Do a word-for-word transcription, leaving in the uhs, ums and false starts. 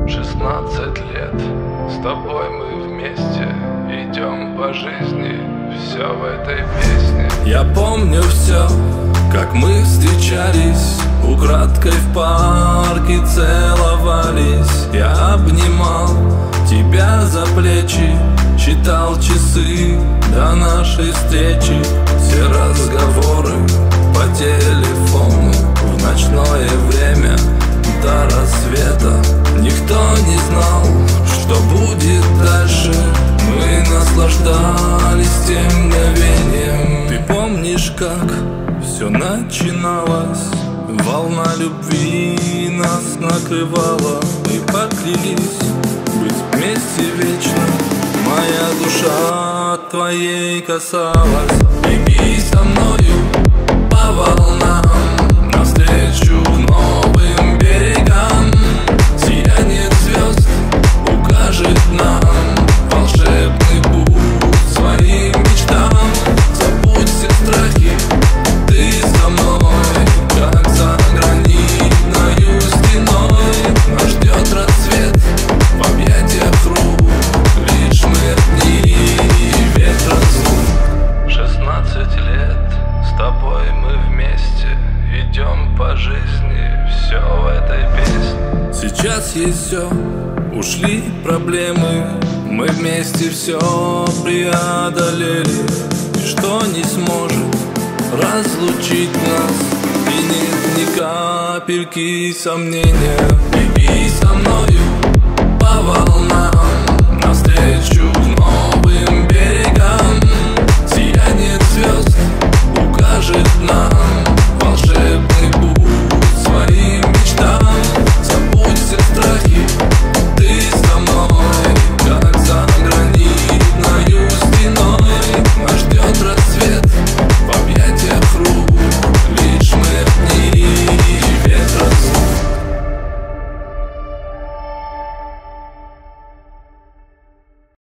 Шестнадцать лет, с тобой мы вместе идем по жизни, все в этой песне. Я помню все, как мы встречались, украдкой в парке целовались. Я обнимал тебя за плечи, считал часы до нашей встречи. Все разговоры по телефону в ночное время до рассвета. Никто не знал, что будет дальше. Мы наслаждались тем мгновением. Ты помнишь, как все начиналось? Волна любви нас накрывала. Мы поклялись быть вместе вечно. Моя душа твоей касалась. Беги со мною по волнам навстречу к новым берегам. Сияние звезд укажет нам волшебный путь своим мечтам. Забудь все страхи, ты со мной, как за гранитною стеной. Нас ждет рассвет в объятиях рук, лишь мы одни и ветра звук. Шестнадцать лет, с тобой мы вместе идем по жизни, все в этой песне. Сейчас есть все, ушли проблемы. Мы вместе все преодолели. Ничто не сможет разлучить нас, и нет ни капельки сомнения.